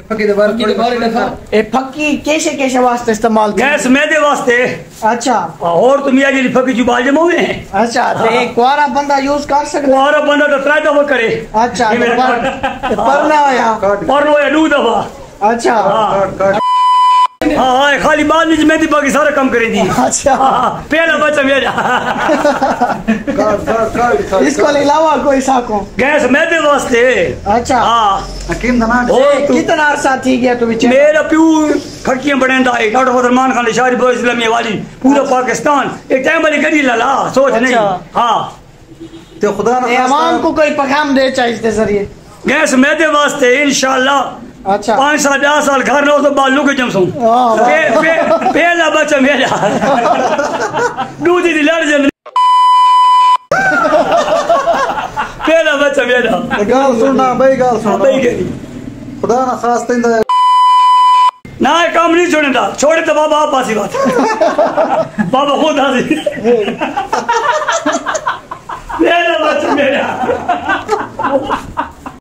फकी कैसे कैसे वास्ते इस्तेमाल गैस मैदे वास्ते। अच्छा और तुम ये फकी जुबाल जमा हुए हैं। अच्छा तो एक कुआरा बंदा यूज कर सकता है? कुआरा बंदा तो 3 दफा करे। अच्छा पर होया 2 दफा। अच्छा हाँ खाली बाद में मेहंदी बाकी सारा काम करेंगी। अच्छा पहला बच्चा मेरा। इसको अलावा कोई साको गैस मैदे वास्ते। अच्छा हाँ कितना अरसा थी गया तुम्हें? मेरा प्यू फटकियां बनेंदा है डॉक्टर फजलमान खान लिशारी इस्लामी वाली पूरा पाकिस्तान एक टाइम वाली गड़ी ला सोच नहीं। हाँ तो खुदा अवाम को कोई पैगाम दे चाहिए इसके जरिए गैस मैदे वास्ते इंशाल्लाह। अच्छा 5 साल 10 साल घर रहो तो बालू के जमसू पहला बच्चा मेरा। दूसरी लड़ जम पहला बच्चा मेरा। गाल सुनना भाई गाल सुनना खुदा ना खास तेंदा ना काम नहीं छोड़े तो बाबा आप पासी बात। बाबा खुद हाजिर।